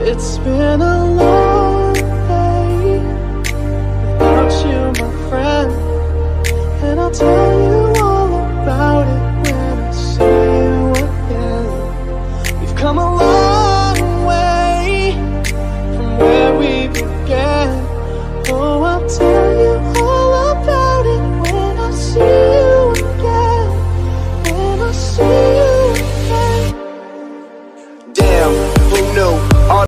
It's been a long day without you, my friend, and I'll tell you